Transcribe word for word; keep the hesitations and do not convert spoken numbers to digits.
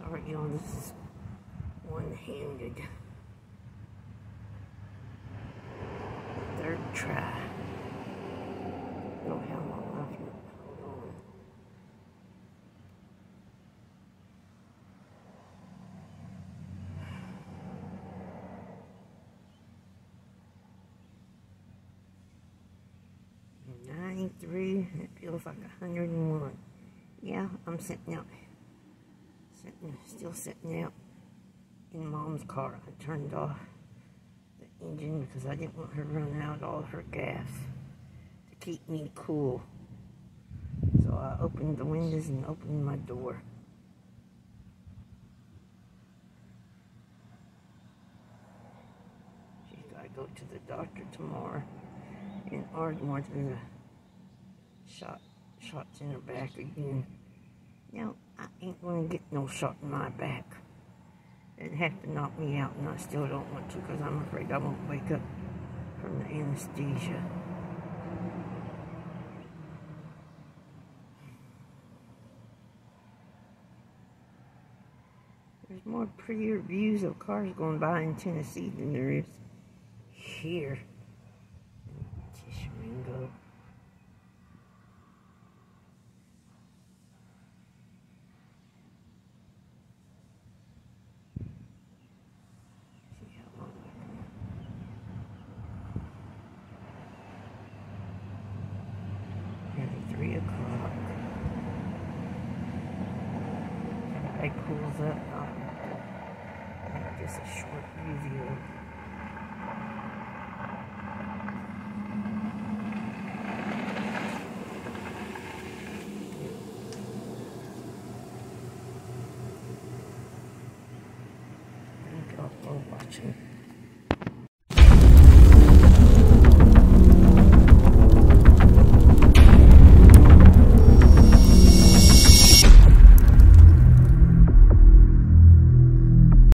Sorry, y'all, this is one-handed. Third try. No how long left. Hold on. ninety-three, it feels like one hundred and one. Yeah, I'm sitting out, sitting, still sitting out in Mom's car. I turned off the engine because I didn't want her to run out all of her gas to keep me cool. So I opened the windows and opened my door. She's got to go to the doctor tomorrow in Ardmore to the shot, shots in her back again. Now, I ain't going to get no shot in my back. It'd have to knock me out, and I still don't want to because I'm afraid I won't wake up from the anesthesia. There's more prettier views of cars going by in Tennessee than there is here. Tishomingo. See how long I can. Nearly three o'clock. Everybody pulls up. I'll make just a short review. Thank y'all for watching.